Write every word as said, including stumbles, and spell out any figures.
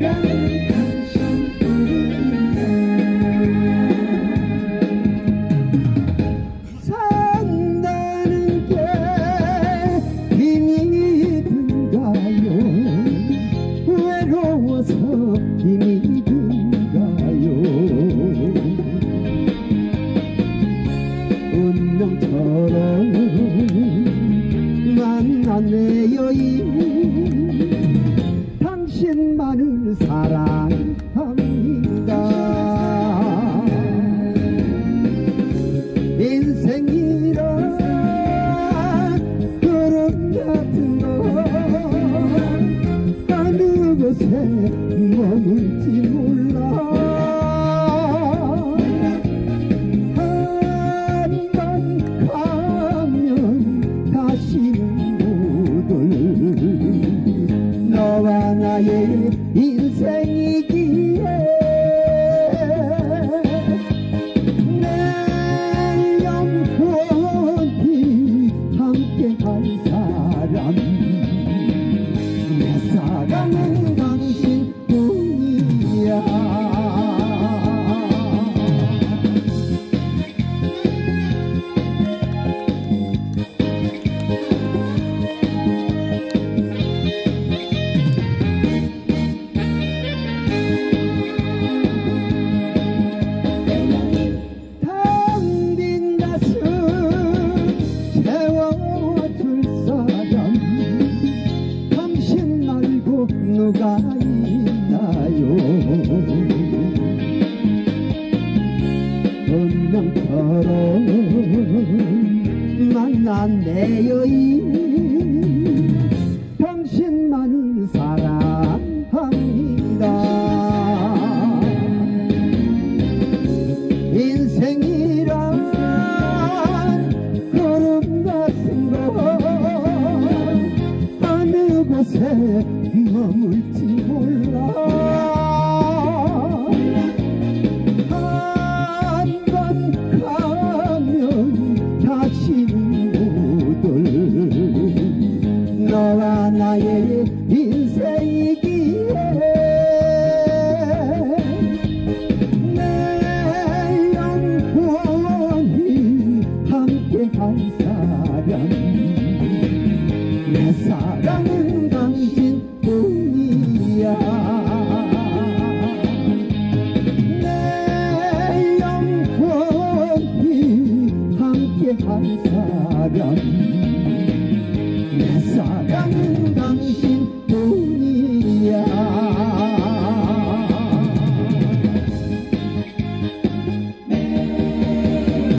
산다는 게 힘이 든가요? 외로워서 힘이 든가요? 운명처럼 만났네요. 당신만을 사랑합니다. 인생이란 구름 같은 거 어느 곳에 머물지 몰라. 한 번 가면 다시는 못 올 너와 나의 인생이기에 내 영혼이 함께할 사람, 내 사랑은 당신뿐이야. 누가 있나요? 운명처럼 만났네요. 당신만을 사랑합니다. 인생이란 구름 같은 거 어느 곳에 머물지 몰라. 한 번 가면 다시는 못 올 너와 나의 인생이기에 내 영혼이 함께한 사람, 내 사랑은 당신뿐이야. 내 영혼이 함께한 사람,